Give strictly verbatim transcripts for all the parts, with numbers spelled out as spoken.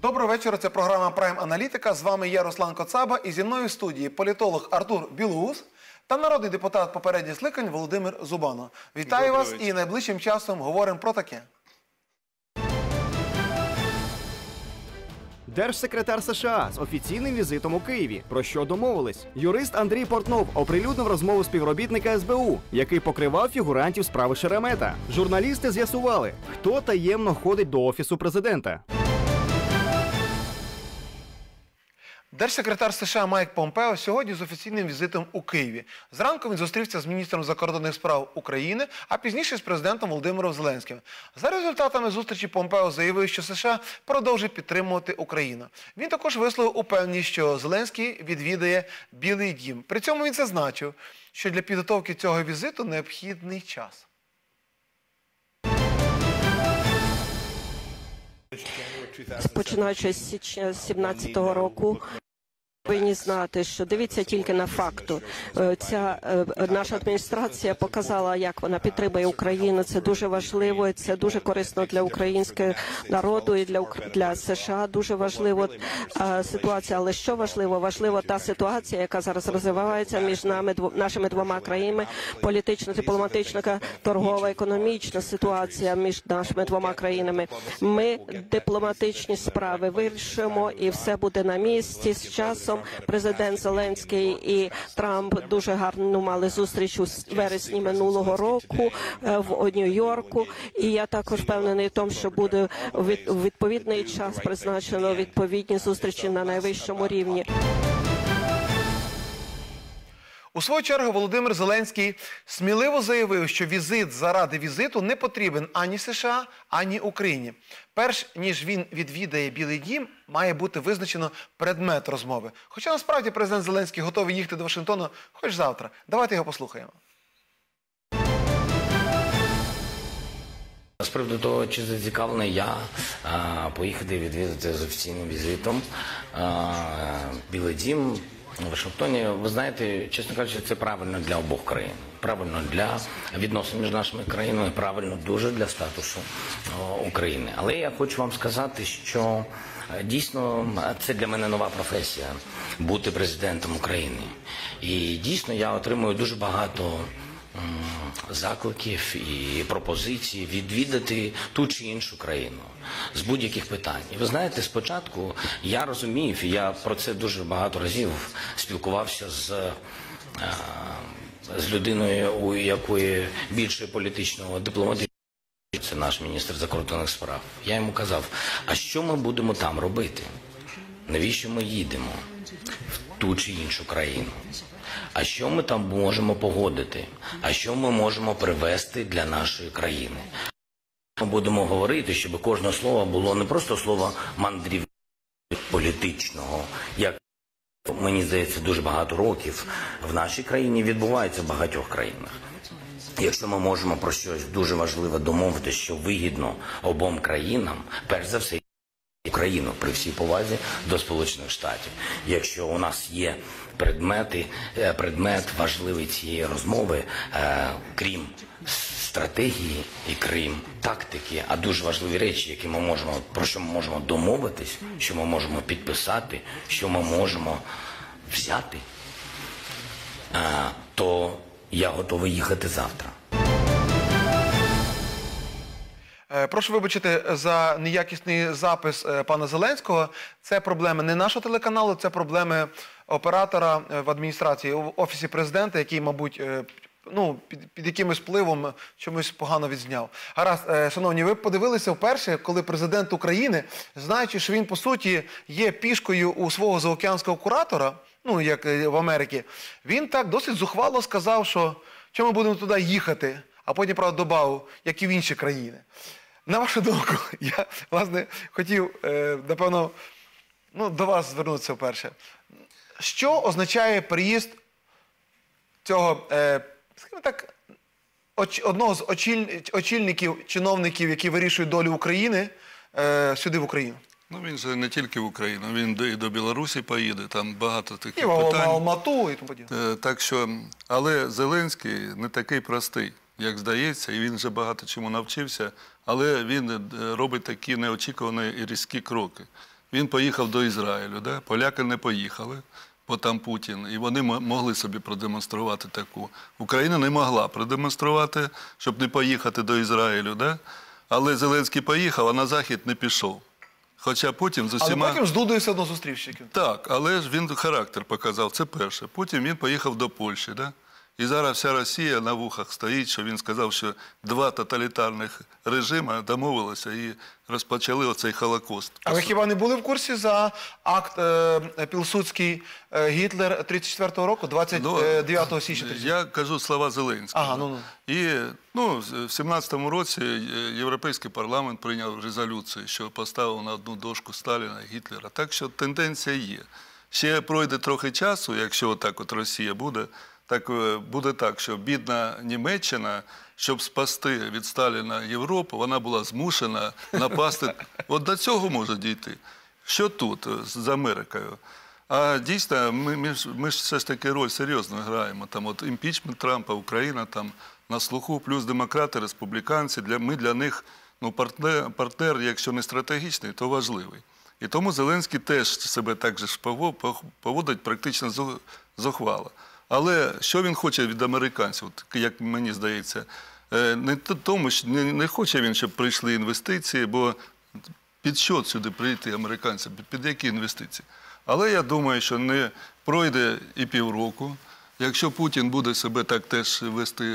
Доброго вечора, це програма «Прайм Аналітика». З вами я, Руслан Коцаба, і зі мною в студії політолог Артур Білоус та народний депутат попередніх скликань Володимир Зубанов. Вітаю вас і найближчим часом говоримо про таке. Держсекретар США з офіційним візитом у Києві. Про що домовились? Юрист Андрій Портнов оприлюднив розмову співробітника ес бе у, який покривав фігурантів справи Шеремета. Журналісти з'ясували, хто таємно ходить до Офісу президента. Держсекретар США Майк Помпео сьогодні з офіційним візитом у Києві. Зранку він зустрівся з міністром закордонних справ України, а пізніше з президентом Володимиром Зеленським. За результатами зустрічі Помпео заявив, що США продовжить підтримувати Україну. Він також висловив упевненість, що Зеленський відвідає Білий дім. При цьому він зазначив, що для підготовки цього візиту необхідний час. Починаючи з січня дві тисячі сімнадцятого року, повинні знати, що дивіться тільки на факту. Ця наша адміністрація показала, як вона підтримує Україну. Це дуже важливо, і це дуже корисно для українського народу і для, для США. Дуже важливо а, ситуація. Але що важливо? Важливо та ситуація, яка зараз розвивається між нами, дво, нашими двома країнами. Політична, дипломатична, торгова, економічна ситуація між нашими двома країнами. Ми дипломатичні справи вирішимо, і все буде на місці з часом. Президент Зеленський і Трамп дуже гарно мали зустріч у вересні минулого року в Нью-Йорку. І я також впевнений в тому, що буде у відповідний час призначено відповідні зустрічі на найвищому рівні. У свою чергу Володимир Зеленський сміливо заявив, що візит заради візиту не потрібен ані США, ані Україні. Перш ніж він відвідає Білий дім, має бути визначено предмет розмови. Хоча насправді президент Зеленський готовий їхати до Вашингтону хоч завтра. Давайте його послухаємо. З приводу того, чи зацікавлений я а, поїхати відвідати з офіційним візитом а, Білий дім у Вашингтоні, ви знаєте, чесно кажучи, це правильно для обох країн. Правильно для відносин між нашими країнами, правильно дуже для статусу о, України. Але я хочу вам сказати, що дійсно це для мене нова професія – бути президентом України. І дійсно я отримую дуже багато закликів і пропозицій відвідати ту чи іншу країну з будь-яких питань. І ви знаєте, спочатку я розумів, і я про це дуже багато разів спілкувався з, з людиною, у якої більше політичного дипломатичного, це наш міністр закордонних справ. Я йому казав, а що ми будемо там робити? Навіщо ми їдемо в ту чи іншу країну? А що ми там можемо погодити? А що ми можемо привести для нашої країни? Ми будемо говорити, щоб кожне слово було не просто слово мандрівного політичного, як, мені здається, дуже багато років в нашій країні відбувається в багатьох країнах. Якщо ми можемо про щось дуже важливе домовити, що вигідно обом країнам, перш за все, Україну, при всій повазі до Сполучених Штатів. Якщо у нас є предмети, предмет важливий цієї розмови, крім стратегії і крім тактики, а дуже важливі речі, які ми можемо, про що ми можемо домовитись, що ми можемо підписати, що ми можемо взяти, то я готовий їхати завтра. Прошу вибачити за неякісний запис пана Зеленського. Це проблеми не нашого телеканалу, це проблеми оператора в адміністрації, в Офісі президента, який, мабуть, ну, під, під якимось впливом чомусь погано відзняв. Гаразд, шановні, ви подивилися вперше, коли президент України, знаючи, що він, по суті, є пішкою у свого заокеанського куратора, ну, як в Америці, він так досить зухвало сказав, що чому ми будемо туди їхати, а потім, правда, додав, як і в інші країни. На вашу думку, я, власне, хотів, е, напевно, ну, до вас звернутися вперше. Що означає приїзд цього, е, скажімо так, оч, одного з очіль, очільників, чиновників, які вирішують долю України, е, сюди в Україну? Ну, він же не тільки в Україну, він і до Білорусі поїде, там багато таких і питань. І в Алмату, і тому подібне. Так що, але Зеленський не такий простий, як здається, і він вже багато чому навчився, але він робить такі неочікувані і різкі кроки. він поїхав до Ізраїлю, да? Поляки не поїхали, бо там Путін, і вони могли собі продемонструвати таку. Україна не могла продемонструвати, щоб не поїхати до Ізраїлю, да? Але Зеленський поїхав, а на Захід не пішов. Хоча потім з усіма... Але потім з Дудою все одно зустрівся. Так, але ж він характер показав, це перше. Потім він поїхав до Польщі, да? І зараз вся Росія на вухах стоїть, що він сказав, що два тоталітарних режими домовилися і розпочали оцей Холокост. А ви хіба не були в курсі за акт е, Пілсудський е, Гітлер тридцять четвертого року, двадцять дев'ятого січня? Я кажу слова Зеленського. Ага, ну, ну. І ну, в сімнадцятому році Європейський парламент прийняв резолюцію, що поставив на одну дошку Сталіна і Гітлера. Так що тенденція є. Ще пройде трохи часу, якщо отак от Росія буде, так буде так, що бідна Німеччина, щоб спасти від Сталіна Європу, вона була змушена напасти. От до цього може дійти. Що тут з Америкою? А дійсно, ми, ми, ми ж все ж таки роль серйозно граємо. Там от імпічмент Трампа, Україна там на слуху, плюс демократи, республіканці. Для, ми для них ну, партнер, партнер, якщо не стратегічний, то важливий. І тому Зеленський теж себе так же поводить практично зухвало. Але що він хоче від американців, як мені здається, не тому, що не, не хоче він, щоб прийшли інвестиції, бо під що сюди прийти американцям, під які інвестиції? Але я думаю, що не пройде і півроку. Якщо Путін буде себе так теж вести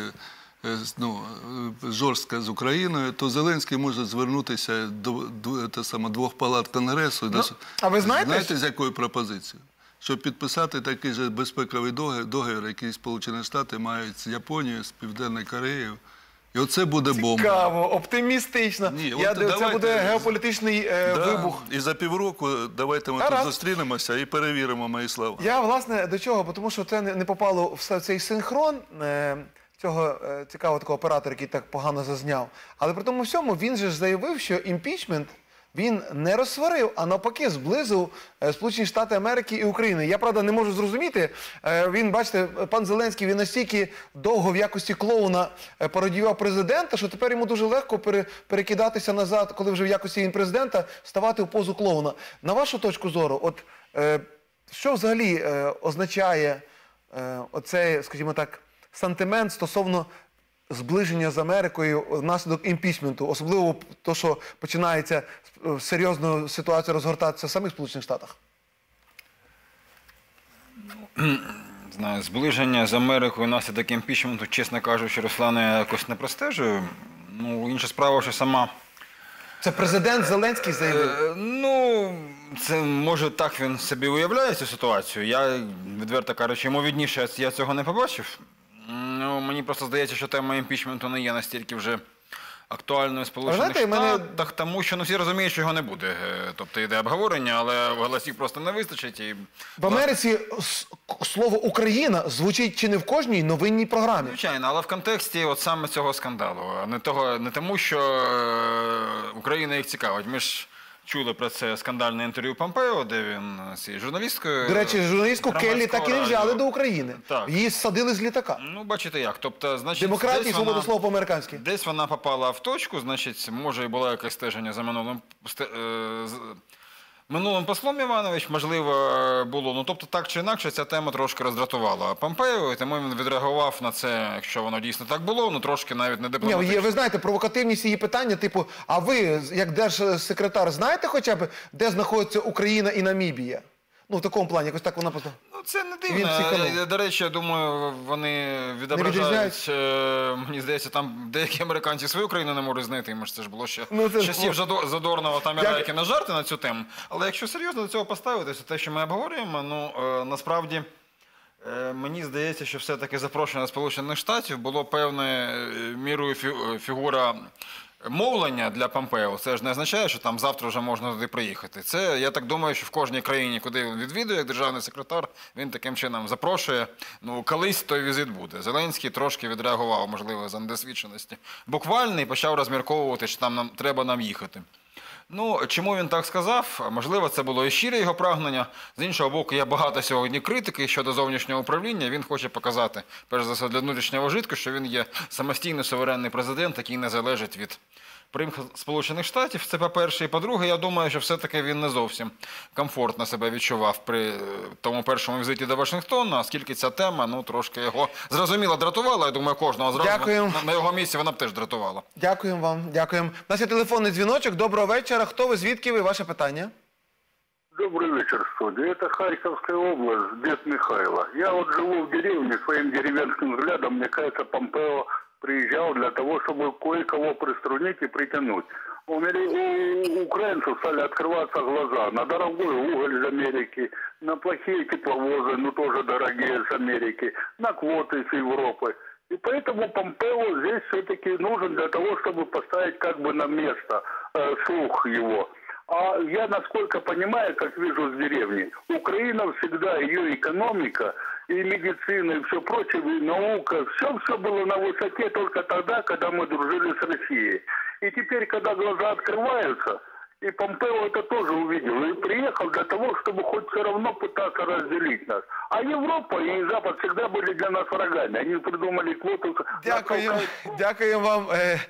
ну, жорстко з Україною, то Зеленський може звернутися до, до, до саме, двох палат Конгресу. Ну, а ви знаєте, знаєте, з якою пропозицією? Щоб підписати такий же безпековий договір, договір, який Сполучені Штати мають з Японією, з Південною Кореєю. І оце буде бомба. Цікаво, оптимістично. Ні, Я, от це давайте, буде геополітичний е, да, вибух. І за півроку давайте ми Гаразд. тут зустрінемося і перевіримо мої слова. Я, власне, до чого? Бо тому що це не, не попало в цей синхрон е, цього е, цікавого такого оператора, який так погано зазняв. Але при тому всьому він же ж заявив, що імпічмент він не розсварив, а навпаки зблизив е, Сполучені Штати Америки і Україну. Я, правда, не можу зрозуміти. Е, він, бачите, пан Зеленський, він настільки довго в якості клоуна е, пародіював президента, що тепер йому дуже легко пере, перекидатися назад, коли вже в якості він президента, ставати в позу клоуна. На вашу точку зору, от е, що взагалі е, означає е, оцей, скажімо так, сантимент стосовно зближення з Америкою внаслідок імпічменту, особливо то, що починається серйозна ситуація розгортатися в самих Сполучених Штатах? Знаю, зближення з Америкою внаслідок імпічменту, чесно кажучи, Руслане, я якось не простежую. Ну, інша справа, що сама... Це президент Зеленський заявив? Е, ну, це, може, так він собі уявляє цю ситуацію. Я, відверто кажучи, йому відніше, я цього не побачив. Ну, мені просто здається, що тема імпічменту не є настільки вже актуальною в Сполучених Штатах, мене... тому що ну, всі розуміють, що його не буде. Тобто йде обговорення, але голосів просто не вистачить. І... В Америці слово «Україна» звучить чи не в кожній новинній програмі. Звичайно, але в контексті от саме цього скандалу. Не, того, не тому, що Україна їх цікавить. Ми ж чули про це скандальне інтерв'ю Помпео, де він з журналісткою... До речі, журналістку Келлі так і не взяли до України. Так. Її ссадили з літака. Ну, бачите як. Тобто, значить, демократія і свобода слова по-американськи. Десь вона попала в точку, значить, може і було якесь стеження за минулим... Минулим послом Іванович, можливо, було. Ну, тобто, так чи інакше, ця тема трошки роздратувала Помпео, і тому він відреагував на це, якщо воно дійсно так було, ну, трошки навіть не дипломатично. Ні, ви знаєте, провокативність її питання, типу, а ви, як держсекретар, знаєте хоча б, де знаходиться Україна і Намібія? Ну, в такому плані, якось так вона просто... Ну, це не дивно. До речі, я думаю, вони відображають, мені здається, там деякі американці свою країну не можуть знайти, може це ж було ще ну, це часів ж... Задорнова там і Райки на жарти на цю тему. Але якщо серйозно до цього поставитися, те, що ми обговорюємо, ну, насправді, мені здається, що все-таки запрошення Сполучених Штатів було певною мірою фігура мовлення для Помпео. Це ж не означає, що там завтра вже можна туди приїхати. Це, я так думаю, що в кожній країні, куди він відвідує, як державний секретар, він таким чином запрошує. Ну, колись той візит буде. Зеленський трошки відреагував, можливо, за недосвідченості. Буквально і почав розмірковувати, що там нам, треба нам їхати. Ну, чому він так сказав? Можливо, це було і щире його прагнення. З іншого боку, є багато сьогодні критики щодо зовнішнього управління. Він хоче показати, перш за все, для внутрішнього вжитку, що він є самостійний суверенний президент, який не залежить від приїхав з Сполучених Штатів, це по-перше. І по-друге, я думаю, що все-таки він не зовсім комфортно себе відчував при тому першому візиті до Вашингтона, оскільки ця тема, ну, трошки його зрозуміло дратувала. Я думаю, кожного зразу на, на його місці вона б теж дратувала. Дякуємо вам, дякуємо. У нас є телефонний дзвіночок. Доброго вечора. Хто ви, звідки ви? Ваше питання? Добрый вечер, студия. Это Харьковская область, Дед Михайло. Я вот живу в деревне, своим деревенским взглядом, мне кажется, Помпео приезжал для того, чтобы кое-кого приструнить и притянуть. У, у украинцев стали открываться глаза на дорогой уголь из Америки, на плохие тепловозы, но тоже дорогие из Америки, на квоты из Европы. И поэтому Помпео здесь все-таки нужен для того, чтобы поставить как бы на место э, слух его. А я, насколько понимаю, как вижу с деревни, Украина всегда, ее экономика и медицина, и все прочее, и наука, все-все было на высоте только тогда, когда мы дружили с Россией. И теперь, когда глаза открываются, и Помпео это тоже увидел, и приехал для того, чтобы хоть все равно пытаться разделить нас. А Европа и Запад всегда были для нас врагами. Они придумали квоту. Дякую, дякую вам.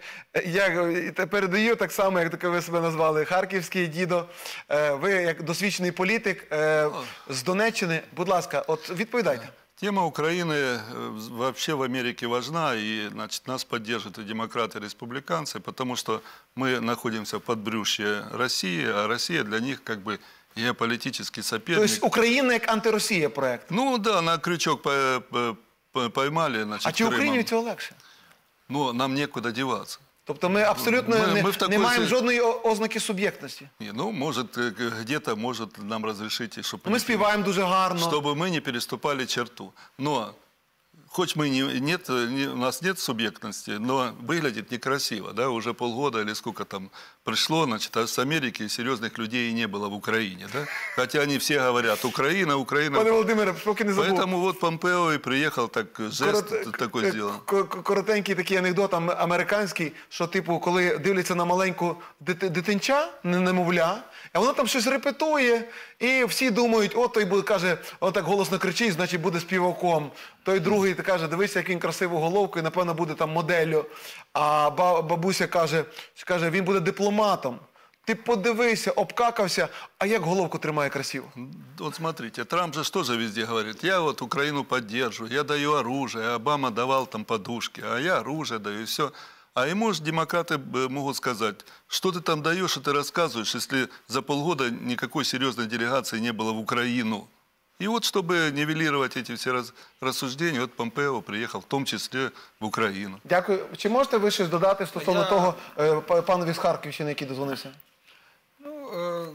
Я передаю так само, як ви себе назвали, харківський дідо. Ви як досвідчений політик з Донеччини. Будь ласка, от відповідайте. Тема Украины вообще в Америке важна, и, значит, нас поддерживают и демократы, и республиканцы, потому что мы находимся в подбрюшье России, а Россия для них как бы геополитический соперник. То есть Украина как антиросія проект? Ну да, на крючок поймали, значит, А чи Україні цього легше? Ну, нам некуда деваться. Тобто ми абсолютно мы, не, мы такой... не маємо жодної ознаки суб'єктності. Не, ну, может, где-то может нам разрешить, чтобы... Ми співаємо дуже гарно. Чтобы мы не переступали черту. Но, хоть мы не, нет, не, у нас нет субъектности, но выглядит некрасиво, да, уже полгода или сколько там пришло, значит, а с Америки серьезных людей не было в Украине, да, хотя они все говорят Украина, Украина. Пане Володимире, поки не забув. Поэтому вот Помпео и приехал, так жест Корот... такой сделал. Коротенький такий анекдот американський, що типу, коли дивляться на маленьку дитинча, немовля, а воно там щось репетує, і всі думають, от той буде, каже, отак голосно кричить, значить буде співаком. Той другий каже, дивися, як він красиву головку, і напевно буде там моделлю. А бабуся каже, каже, він буде дипломатом. Ти подивися, обкакався, а як головку тримає красиво? Вот смотрите, Трамп же тоже везде говорит, я вот Украину поддерживаю, я даю оружие, Обама давал там подушки, а я оружие даю, и все. А ему же демократы могут сказать, что ты там даешь, что ты рассказываешь, если за полгода никакой серьезной делегации не было в Украину. И вот, чтобы нивелировать эти все рассуждения, вот Помпео приехал, в том числе в Украину. Дякую. Чи можете ви щось додати стосовно Я... того е, панові з Харківщини, який дозвонився? Ну, е...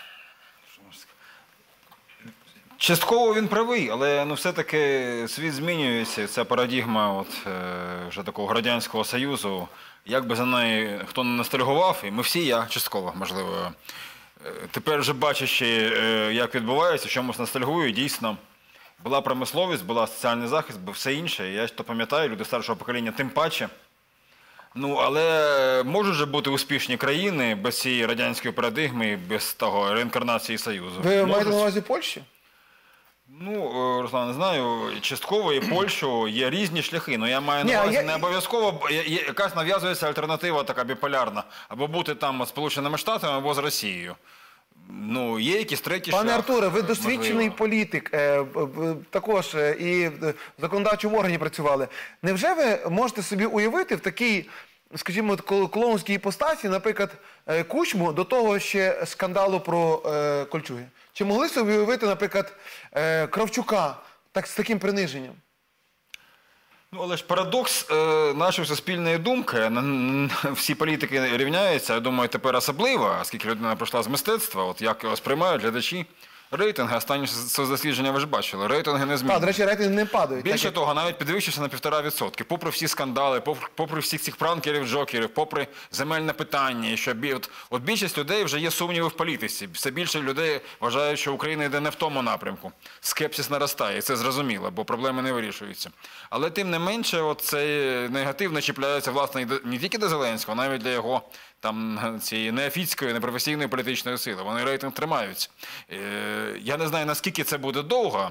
частково він правий, але ну, все-таки світ змінюється. Ця парадігма от, е, вже такого Радянського Союзу, як би за неї хто не ностальгував, і ми всі, я частково, можливо, тепер вже бачачи, як відбувається, чомусь ностальгую, дійсно, була промисловість, була соціальний захист, був все інше. Я то пам'ятаю, люди старшого покоління тим паче. Ну, але можуть же бути успішні країни без цієї радянської парадигми, без того реінкарнації Союзу. Ви можуть... маєте на увазі Польщу? Ну, Руслан, не знаю, частково і Польщу є різні шляхи, але я маю на увазі, я... не обов'язково якась нав'язується альтернатива така біполярна, або бути там з Сполученими Штатами, або з Росією. Ну, є якісь треті шлях. Пане Артуре, ви досвідчений політик, також і в законодавчому органі працювали. Невже ви можете собі уявити в такій, скажімо, клоунській іпостасі, наприклад, Кучму до того ще скандалу про кольчуги? Чи могли собі уявити, наприклад, Кравчука так, з таким приниженням? Ну, але ж парадокс е, нашої суспільної думки, всі політики рівняються, я думаю, тепер особливо, оскільки людина прийшла з мистецтва, от як його сприймають глядачі. Рейтинги, останні соцдослідження ви ж бачили, рейтинги не змінюються. А, до речі, рейтинги не падають. Більше так, того, навіть підвищився на півтора відсотки. Попри всі скандали, попри, попри всіх цих пранкерів, джокерів, попри земельне питання, що от, от більшість людей вже є сумніви в політиці. Все більше людей вважають, що Україна йде не в тому напрямку. Скепсис наростає, і це зрозуміло, бо проблеми не вирішуються. Але тим не менше, от цей негатив не чіпляється, власне, не тільки до Зеленського, навіть для його там цієї неофіцької, непрофесійної політичної сили. Вони рейтинг тримаються. Я не знаю, наскільки це буде довго,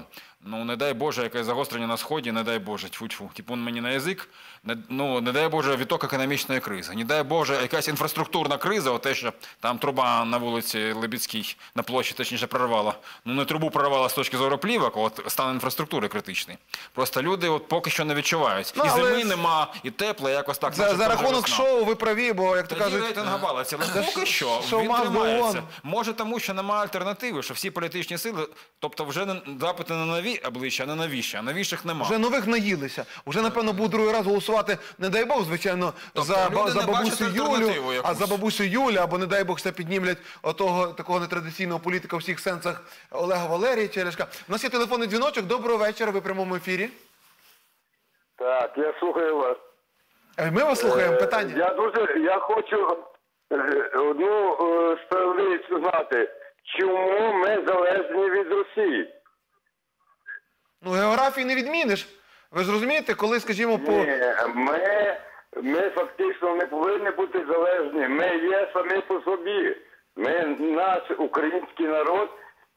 Ну, не дай Боже, якесь загострення на Сході, не дай Боже, тьфу-тьфу, типун мені на язик, не, ну, не дай Боже, відток економічної кризи, не дай Боже, якась інфраструктурна криза, от те, що там труба на вулиці Лебідській, на площі, точніше, прорвала. Ну, не трубу прорвала з точки зору плівок, от стан інфраструктури критичний. Просто люди от поки що не відчувають. Ну, і зими але... нема, і тепло, якось так. За, за рахунок шоу ви праві, бо, як то кажуть... Тоді рейтинг балиться, але поки що він тримається. Може тому, що немає альтернативи, що всі політичні сили, тобто вже не, запити на нові обличчя, а не навіщо, а навіщих немає. Вже нових наїлися. Вже, напевно, будуть другий раз голосувати, не дай Бог, звичайно, тобто, за, за бабусю Юлю, а за бабусю Юлю, або, не дай Бог, ще піднімлять отого такого нетрадиційного політика у всіх сенсах Олега Валерійовича Ляшка. У нас є телефонний дзвіночок. Доброго вечора, ви в прямому ефірі. Так, я слухаю вас. Ми вас слухаємо, питання. Я дуже, я хочу одну справедливість знати. Чому ми залежні від Росії? Ну, географії не відміниш. Ви ж розумієте, коли, скажімо, по... Ні, ми, ми фактично не повинні бути залежні. Ми є самі по собі. Ми, наш український народ,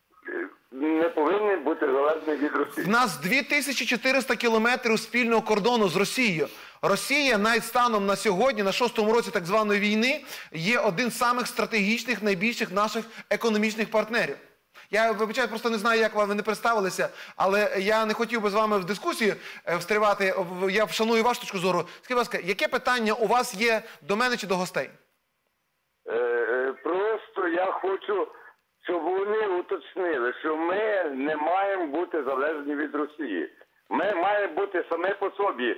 не повинні бути залежні від Росії. В нас дві тисячі чотириста кілометрів спільного кордону з Росією. Росія навіть станом на сьогодні, на шостому році так званої війни, є один з самих стратегічних, найбільших наших економічних партнерів. Я, вибачаю, просто не знаю, як ви не представилися, але я не хотів би з вами в дискусії встрівати. Я вшаную вашу точку зору. Скажіть, будь ласка, яке питання у вас є до мене чи до гостей? Е, просто я хочу, щоб вони уточнили, що ми не маємо бути залежні від Росії. Ми маємо бути самі по собі.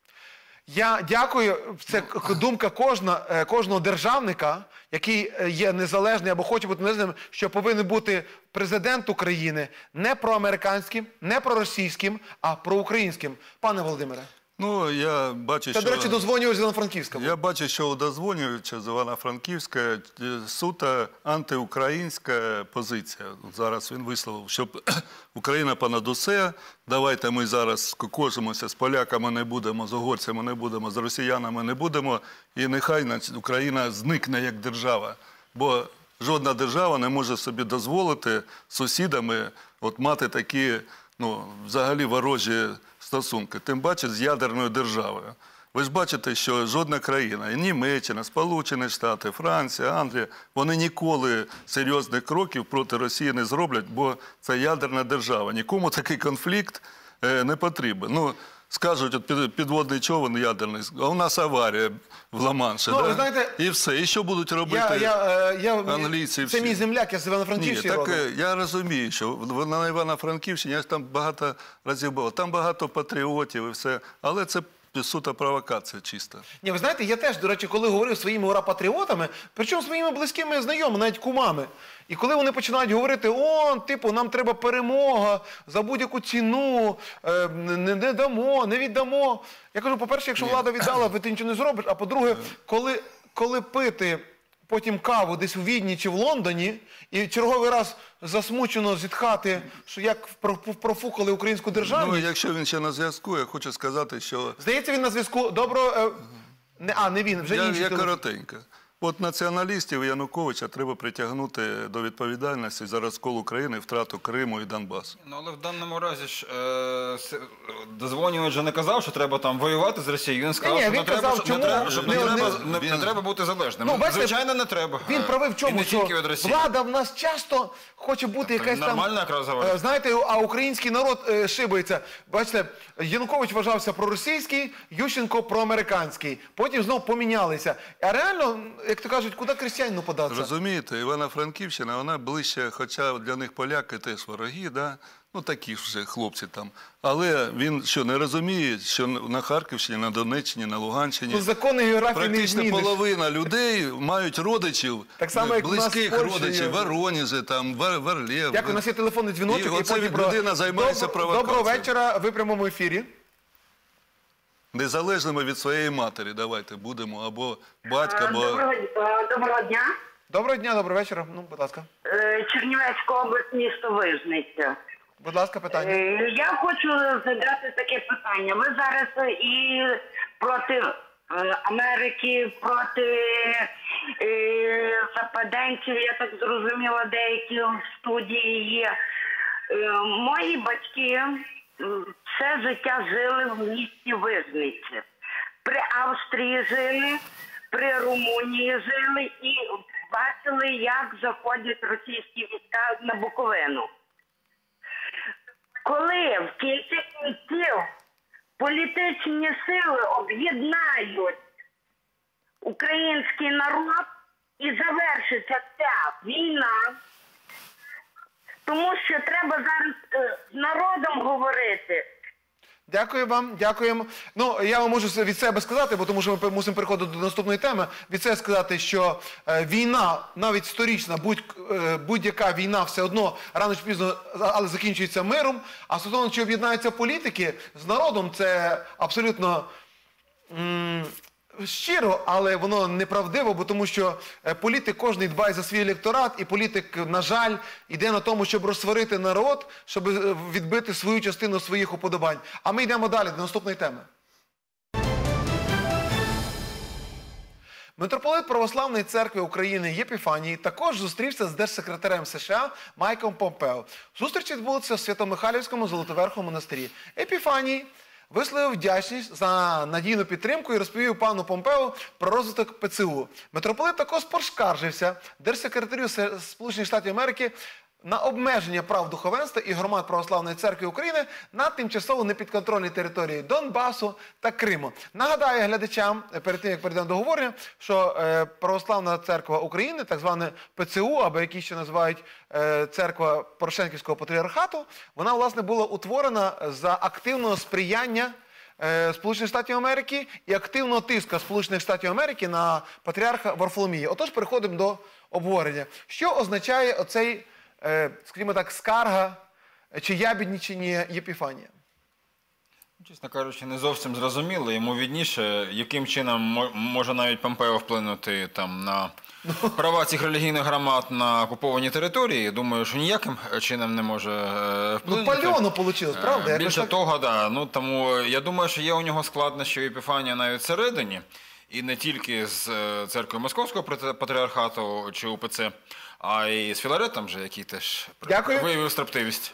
Я дякую. Це думка кожна, кожного державника, який є незалежний або хоче бути незалежним, що повинен бути президент України не проамериканським, не проросійським, а проукраїнським. Пане Володимире. Ну, я бачу, Це, що... до речі, дозвонювач з Івано-Франківська. Я бачу, що у дозвонювача з Івано-Франківська суто антиукраїнська позиція. Зараз він висловив, що Україна понад усе, давайте ми зараз скукожимося, з поляками не будемо, з угорцями не будемо, з росіянами не будемо, і нехай Україна зникне як держава. Бо жодна держава не може собі дозволити з сусідами от мати такі, ну, взагалі ворожі стосунки, тим паче з ядерною державою. Ви ж бачите, що жодна країна, і Німеччина, Сполучені Штати, Франція, Англія, вони ніколи серйозних кроків проти Росії не зроблять, бо це ядерна держава. Нікому такий конфлікт е, не потрібен. Ну, скажуть, от підводний човен ядерний, а у нас аварія в Ла-Манші, ну, да? знаєте, і все. І що будуть робити я, я, я, англійці? Це мій земляк, я з Івано-Франківщини родом. Ні, так я розумію, що на Івано-Франківщині, я там багато разів був, там багато патріотів і все, але це суто провокація чиста. Ні, ви знаєте, я теж, до речі, коли говорив своїми ура-патріотами, причому своїми близькими знайомими, навіть кумами, і коли вони починають говорити, о, типу, нам треба перемога за будь-яку ціну, е, не, не дамо, не віддамо. Я кажу, по-перше, якщо влада віддала, ви ти нічого не зробиш, а по-друге, коли, коли пити потім каву десь у Відні чи в Лондоні, і черговий раз засмучено зітхати, що як профукали українську державу. Ну, якщо він ще на зв'язку, я хочу сказати, що... Здається, він на зв'язку. Добро... Е... Не, а, не він, вже я, інший. Я коротенько. От націоналістів Януковича треба притягнути до відповідальності за розкол України, втрату Криму і Донбасу. Ну, але в даному разі ж е, дозвонювач же не казав, що треба там воювати з Росією. Він сказав, Ні, що він не казав, треба, чому? не треба, щоб Не, не, не, треба, не, не, не треба бути залежним. Ну, бачите, звичайно, не треба. Він правий в чому, і не що тільки від Росії. Влада в нас часто хоче бути якась там... Нормально якраз говорить. Знаєте, а український народ е, шибається. Бачите, Янукович вважався проросійський, Ющенко проамериканський. Потім знов помінялися. А реально, як то кажуть, куди крестьянину податися? Розумієте, Івано-Франківщина, вона ближче, хоча для них поляки теж вороги, да? Ну такі ж вже хлопці там. Але він що, не розуміє, що на Харківщині, на Донеччині, на Луганщині ну, закони географії не практично половина людей мають родичів, так само, як близьких родичів, Воронежі, там, Варлєв. Дякую, у нас є телефонний дзвіночок. І, і оце людина займається провокацією. Доброго вечора, ви в прямому ефірі. Незалежними від своєї матері, давайте будемо, або батька, або... Доброго, доброго дня. Доброго дня, доброго вечора. Ну, будь ласка. Чернівецька область, місто Вижниця. Будь ласка, питання. Я хочу задати таке питання. Ви зараз і проти Америки, проти западенців, я так зрозуміла, деякі в студії є. Мої батьки все життя жили в місті Вижниці. При Австрії жили, при Румунії жили і бачили, як заходять російські війська на Буковину. Коли в кінці кінців політичні сили об'єднають український народ і завершиться ця війна, тому що треба зараз з народом говорити. Дякую вам, дякуємо. Ну, я вам можу від себе сказати, бо тому що ми мусимо переходити до наступної теми. Від себе сказати, що е, війна, навіть сторічна, будь, е, будь-яка війна все одно рано чи пізно, але закінчується миром. А стосовно, чи об'єднаються політики з народом, це абсолютно м щиро, але воно неправдиво, бо тому що політик кожний дбає за свій електорат, і політик, на жаль, йде на тому, щоб розсварити народ, щоб відбити свою частину своїх уподобань. А ми йдемо далі до наступної теми. Митрополит Православної Церкви України Єпіфаній також зустрівся з держсекретарем США Майком Помпео. Зустріч відбулася в Свято-Михайлівському Золотоверховому монастирі. Епіфаній висловив вдячність за надійну підтримку і розповів пану Помпео про розвиток ПЦУ. Митрополит також поскаржився держсекретарю Сполучених Штатів Америки на обмеження прав духовенства і громад Православної Церкви України на тимчасово непідконтрольній території Донбасу та Криму. Нагадаю глядачам, перед тим, як перейдемо до говорення, що е, Православна Церква України, так зване ПЦУ, або які ще називають е, Церква Порошенківського патріархату, вона, власне, була утворена за активного сприяння е, Сполучених Штатів Америки і активного тиска Сполучених Штатів Америки на патріарха Варфоломія. Отож, переходимо до обговорення. Що означає оцей, скажімо так, скарга чи ябідничення Єпіфанія? Чесно кажучи, не зовсім зрозуміло. Йому відніше, яким чином може навіть Помпео вплинути там на права цих релігійних громад на окупованій території. Думаю, що ніяким чином не може вплинути. Ну, пальоно вийшло, правда? Більше так... того, да. Ну, тому я думаю, що є у нього складнощі у Єпіфанія навіть всередині. І не тільки з церквою Московського патріархату чи УПЦ, а й з Філаретом, же, який теж виявив строптивість.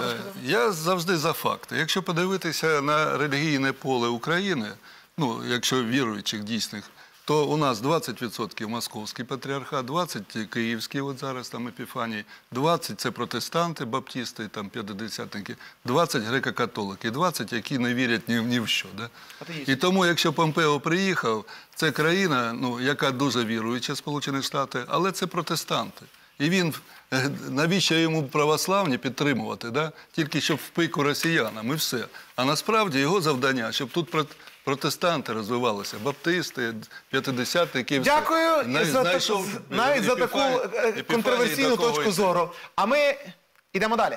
Я завжди за факти. Якщо подивитися на релігійне поле України, ну, якщо віруючих дійсних, то у нас двадцять відсотків Московський патріархат, двадцять відсотків Київський, от зараз там Епіфаній, двадцять відсотків це протестанти, баптисти, там п'ятидесятники, двадцять відсотків греко-католики, двадцять відсотків, які не вірять ні, ні в що. Да? І тому, якщо Помпео приїхав, це країна, ну, яка дуже віруюча, Сполучені Штати, але це протестанти. І він, навіщо йому православні підтримувати, да? Тільки щоб в пику росіянам і все. А насправді його завдання, щоб тут протестанти розвивалися, баптисти, п'ятидесятники. Дякую Най, за знайшов, так, навіть за таку епіфанії, контроверсійну точку зору. А ми йдемо далі.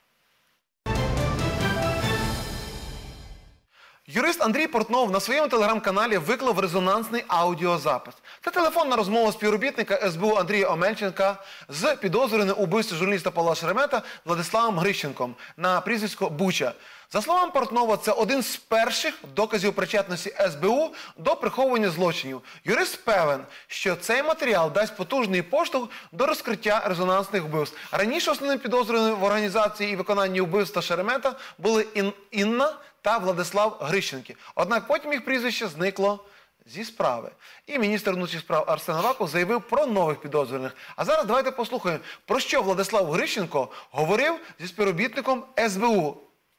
Юрист Андрій Портнов на своєму телеграм-каналі виклав резонансний аудіозапис. Це телефонна розмова співробітника ес бе у Андрія Омельченка з підозрюваним у вбивстві журналіста Павла Шеремета Владиславом Грищенком на прізвисько Буча. За словами Портнова, це один з перших доказів причетності ес бе у до приховування злочинів. Юрист певен, що цей матеріал дасть потужний поштовх до розкриття резонансних вбивств. Раніше основним підозрюваним в організації і виконанні вбивства Шеремета були Ін... Інна та Владислав Грищенки. Однак потім їх прізвище зникло зі справи. І міністр внутрішніх справ Арсен Аваков заявив про нових підозрюваних. А зараз давайте послухаємо, про що Владислав Грищенко говорив зі співробітником ес бе у.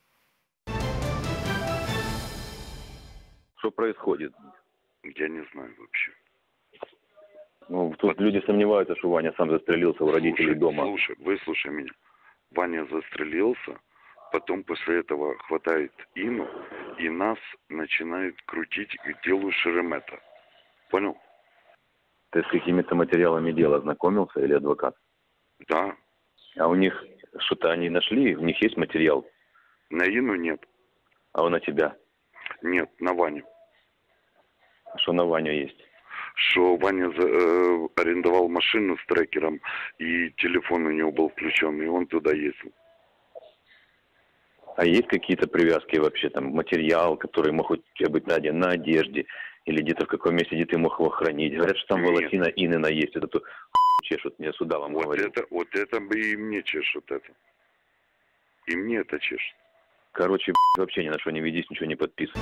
Что происходит? Я не знаю вообще. Ну, тут люди сомневаются, что Ваня сам застрелился у родителей слушай, дома. Слушай, выслушай меня. Ваня застрелился, потом после этого хватает Ину, и нас начинают крутить к делу Шеремета. Понял? Ты с какими-то материалами дела знакомился или адвокат? Да. А у них что-то они нашли? У них есть материал? На Ину нет. А на тебя? Нет, на Ваню. Что на Ваню есть? Что Ваня э, арендовал машину с трекером, и телефон у него был включен, и он туда ездил. А есть какие-то привязки вообще, там, материал, который мог у тебя быть на, на одежде, или где-то в каком месте, где ты мог его хранить? Говорят, что там волосина Инина есть, это то чешут, мне сюда вам вот говорят. Это, вот это бы и мне чешут это. И мне это чешет. Короче, вообще ни на что не ведись, ничего не подписывай.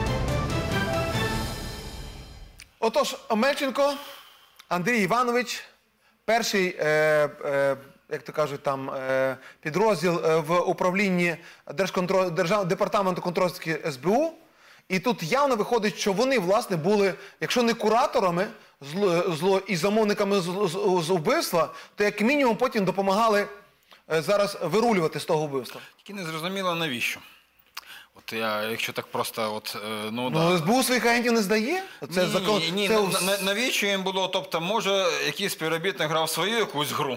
Отож, Омельченко Андрій Іванович, перший, е, е, як то кажуть, там, е, підрозділ е, в управлінні Держконтроль, Держав, департаменту контррозвідки ес бе у. І тут явно виходить, що вони, власне, були, якщо не кураторами зло, зло і замовниками з, з, з вбивства, то як мінімум потім допомагали е, зараз вирулювати з того вбивства. Тільки не зрозуміло, навіщо. От я, якщо так просто, от, е, ну, Ну, да. ес бе у своїх агентів не здає? Це Ні, закон... ні, ні, це... на- на- навіщо їм було, тобто, може, якийсь співробітник грав свою якусь гру,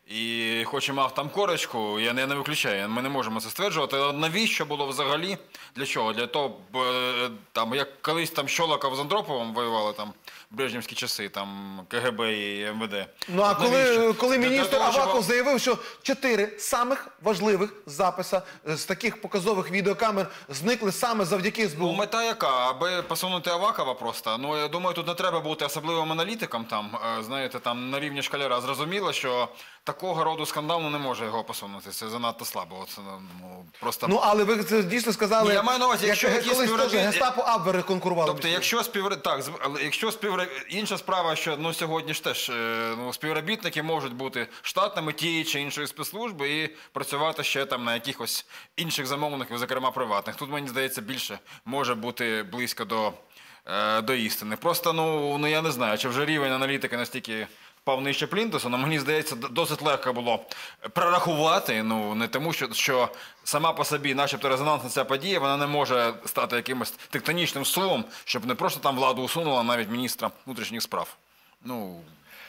і хоч і мав там корочку, я не, не виключаю, ми не можемо це стверджувати, але навіщо було взагалі, для чого? Для того, б, е, там, як колись там Щолоков з Андроповим воювали, там, в брежнівські часи, там, ка ге бе і ем ве де. Ну, а От коли, навіщо? коли Для міністр того, щоб- Аваков заявив, що чотири самих важливих записа з таких показових відеокамер зникли саме завдяки ес бе у. Ну, мета яка? Аби посунути Авакова просто. Ну, я думаю, тут не треба бути особливим аналітиком, там, е, знаєте, там, на рівні школяра. Зрозуміло, що такого роду скандал ну, не може його посунути. Це занадто слабо. Це, ну, просто... Ну, але ви це дійсно сказали, Ні, я маю на увазі, якщо як якісь колись теж співробіт- Гестапо Абвери конкурували. Тобто, якщо співр... так, з- але якщо співр... інша справа, що ну, сьогодні ж теж е, ну, співробітники можуть бути штатними тієї чи іншої спецслужби і працювати ще там на якихось інших замовників, зокрема приватних. Тут, мені здається, більше може бути близько до, е, до істини. Просто, ну, ну, я не знаю, чи вже рівень аналітики настільки впав нижче плінтуса, але мені здається, д- досить легко було прорахувати, ну, не тому, що, що сама по собі, начебто резонансна ця подія, вона не може стати якимось тектонічним сувом, щоб не просто там владу усунула навіть міністра внутрішніх справ. Ну,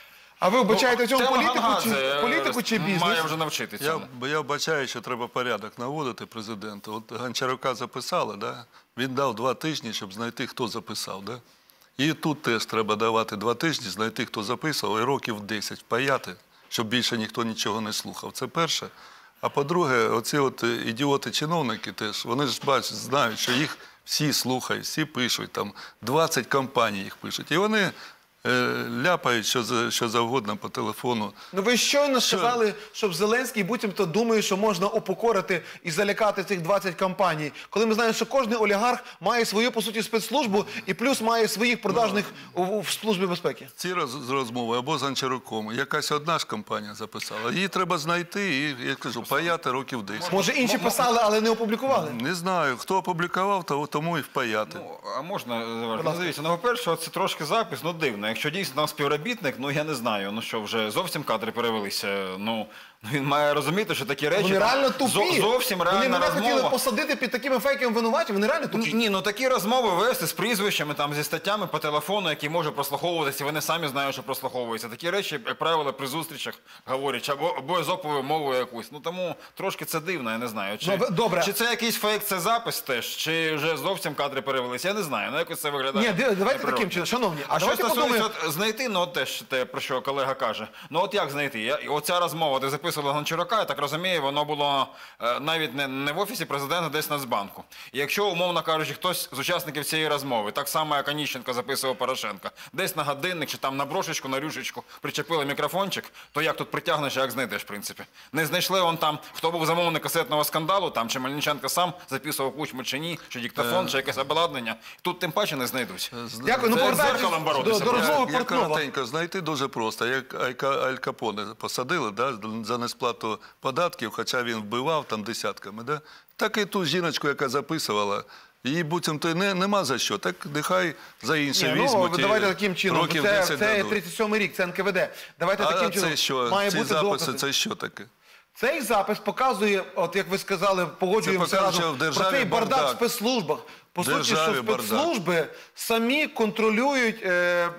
А ви вбачаєте в цьому тема політику, чи, Гангадзе, політику чи е, бізнес? Має вже навчити Я, цьому. бо я вбачаю, що треба порядок наводити президенту. От Гончарука записали, да? Він дав два тижні, щоб знайти, хто записав. Да? І тут теж треба давати два тижні, знайти, хто записував, і років десять впаяти, щоб більше ніхто нічого не слухав. Це перше. А по-друге, оці от ідіоти-чиновники теж, вони ж бачать, знають, що їх всі слухають, всі пишуть, там двадцять компаній їх пишуть. І вони е, ляпають що, за- що завгодно по телефону. Ну ви щойно Що? сказали, щоб Зеленський буцімто думає, що можна упокорити і залякати цих двадцять компаній. Коли ми знаємо, що кожен олігарх має свою, по суті, спецслужбу і плюс має своїх продажних у, у, в Службі безпеки. Ці роз, з розмови або з Гончаруком, якась одна ж компанія записала. Її треба знайти і, я кажу, паяти років десять. Може інші писали, але не опублікували? Не знаю, хто опублікував, того- тому і впаяти. Ну, а можна, Завар? Ну, дивіться, ну, по-перше, це трошки запис, ну, дивно. Якщо дійсно там співробітник, ну, я не знаю, ну, що, вже зовсім кадри перевелися, ну, він має розуміти, що такі речі... Вони там, реально тупі. зо- Зовсім реальна Вони мене розмова. хотіли посадити під такими фейками винуваті, вони реально тупі. Ні, ні, ну такі розмови вести з прізвищами, там, зі статтями по телефону, які може прослуховуватися, вони самі знають, що прослуховуються. Такі речі, як правило, при зустрічах говорять, або, або езоповою мовою якусь. Ну тому трошки це дивно, я не знаю. Чи, Ну, ви- добре. чи це якийсь фейк, це запис теж, чи вже зовсім кадри перевелися, я не знаю. Ну якось це виглядає. Ні, ди- давайте неприродно. таким чином, шановні. А, А що давайте стосується подумаємо. от, знайти, ну от теж те, про що колега каже. Ну от як знайти? Я, оця розмова, де записували Гончарука, я так розумію, воно було е, навіть не, не в Офісі Президента, а десь в Нацбанку. І якщо, умовно кажучи, хтось з учасників цієї розмови, так само, як Аніщенко записував Порошенка, десь на годинник чи там на брошечку, на рюшечку причепили мікрофончик, то як тут притягнеш, як знайдеш, в принципі. Не знайшли он там, хто був замовник касетного скандалу, там чи Мельниченко сам записував Кучму чи ні, чи диктофон, чи якесь обладнання. Тут тим паче не знайдуть. Дякую, ну Це як з повертаючись дзеркалом до, боротися. до Я- розмови Я Портнова. коротенько, знайти дуже просто. Як Алька- Аль Капоне посадили, да, за несплату податків, хоча він вбивав там десятками, да? Так і ту жіночку, яка записувала, її буцімто не, нема за що. Так нехай за інше Ні, візьмуть. ну, і давайте таким чином. років Це, десять це дадуть. тридцять сьомий рік, це ен ка ве де. Давайте А таким чином. це що? Має Ці бути записи, докази. це що таке? Цей запис показує, от як ви сказали, погоджуємося Це показує, разом, що в державі про цей бардак в бардак. спецслужбах. По суті, що Державі бардак. спецслужби самі контролюють е,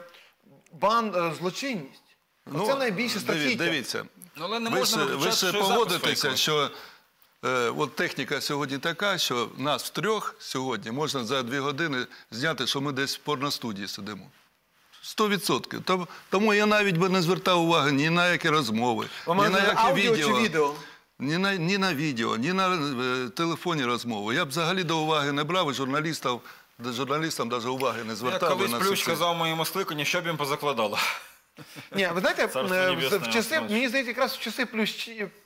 бан е, злочинність. Оце найбільше диві- страхіття. Дивіться, Ну, але не ви можна ж, ви виключати, ж що і запис погодитеся, фейковий. що е, от техніка сьогодні така, що нас втрьох сьогодні можна за дві години зняти, що ми десь в порностудії сидимо. Сто відсотків. Тому, тому я навіть би не звертав уваги ні на які розмови, Ви ні маєте на на які аудіо відео. чи відео? Ні на, ні на відео, ні на е, телефонні розмови. Я б взагалі до уваги не брав, і журналістів, до журналістам навіть уваги не Як звертав. би колись на Плющ це. казав моєму скликанні, щоб їм позакладало. Ні, ви знаєте, Царство е, в, небесне, в часи, знаєш. мені здається, якраз в часи Плющі,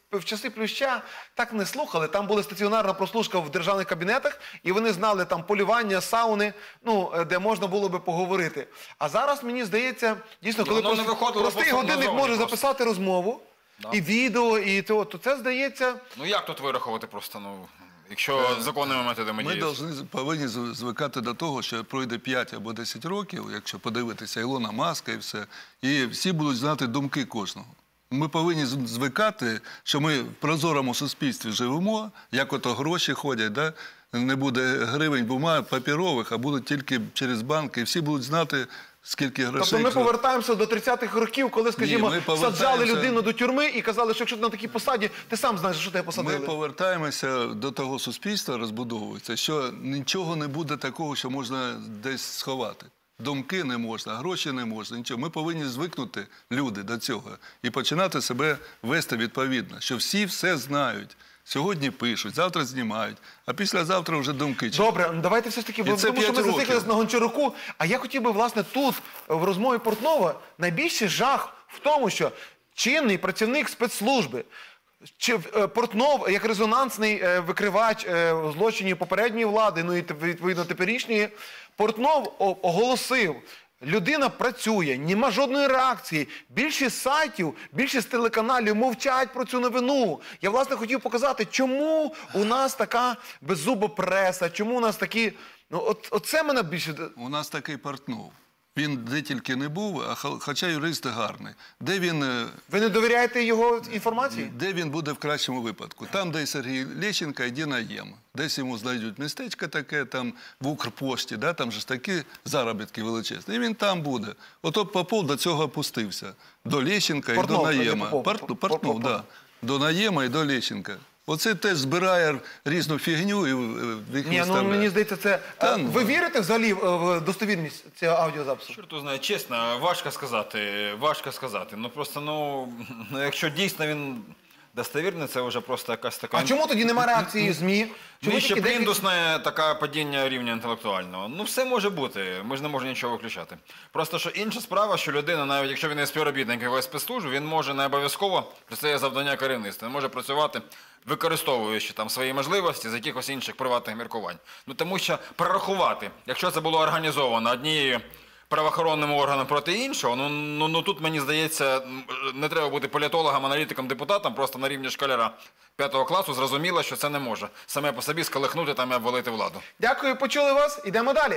в часи Плюща так не слухали. Там була стаціонарна прослушка в державних кабінетах, і вони знали там полювання, сауни, ну, де можна було би поговорити. А зараз, мені здається, дійсно, коли Воно не просто, виходило простий по годинник фонду може зовні записати розмову, Да. і відео, і то, то це, здається... Ну як тут вирахувати просто, ну, якщо законними методами Ми діяти? должны, повинні зв- звикати до того, що пройде п'ять або десять років, якщо подивитися Ілона Маска і все, і всі будуть знати думки кожного. Ми повинні з- звикати, що ми в прозорому суспільстві живемо, як ото гроші ходять, да? Не буде гривень, бумаг, папірових, а будуть тільки через банки, і всі будуть знати, скільки грошей. Тобто ми повертаємося до тридцятих років, коли, скажімо, ми саджали повертаємося- людину до тюрми і казали, що якщо ти на такій посаді, ти сам знаєш, що тебе посадили. Ми повертаємося до того суспільства, розбудовується, що нічого не буде такого, що можна десь сховати. Думки не можна, гроші не можна, нічого. Ми повинні звикнути, люди, до цього. І починати себе вести відповідно, що всі все знають. Сьогодні пишуть, завтра знімають, а післязавтра вже думки. Добре, ну, давайте все ж таки, І бо- це тому що ми п'ять років. зациклились на Гончаруку, а я хотів би, власне, тут, в розмові Портнова, найбільший жах в тому, що чинний працівник спецслужби, чи е, Портнов, як резонансний е, викривач е, злочинів попередньої влади, ну і теп- відповідно теперішньої, Портнов о- оголосив, людина працює, нема жодної реакції. Більшість сайтів, більшість телеканалів мовчать про цю новину. Я, власне, хотів показати, чому у нас така беззуба преса, чому у нас такі... Ну, от, оце мене більше... У нас такий Портнов. Він де тільки не був, а хо- хоча юрист гарний. Де він, е, Ви не довіряєте його інформації? де він буде в кращому випадку? Там, де Сергій Лещенко, йде на ЄМ. Десь йому знайдуть містечко таке, там в Укрпошті, да? Там же ж такі заробітки величезні. І він там буде. Ото Попов до цього опустився. До Лещенка Портнов, і до а не Наєма. Попов. Портнов, Пор- Портнов, Пор- да. До Наєма і до Лещенка. Оце теж збирає різну фігню і е, в їх Ні, ну виставляє. мені здається, це... Та А, ну. Ви вірите взагалі в в достовірність цього аудіозапису? Чорту знає, чесно, важко сказати, важко сказати. Ну просто, ну, ну, якщо дійсно він достовірний, це вже просто якась така... А чому тоді немає реакції ЗМІ? Чому Нижче такі деякі- пліндусне таке падіння рівня інтелектуального. Ну, все може бути, ми ж не можемо нічого виключати. Просто, що інша справа, що людина, навіть якщо він є співробітник якогось спецслужб, він може не обов'язково, це є завдання керівництва, він може працювати, використовуючи там свої можливості з якихось інших приватних міркувань. Ну, тому що прорахувати, якщо це було організовано однією правоохоронним органом проти іншого, ну, ну, ну тут, мені здається, не треба бути політологом, аналітиком, депутатом, просто на рівні школяра п'ятого класу зрозуміло, що це не може саме по собі сколихнути там і обвалити владу. Дякую, почули вас. Ідемо далі.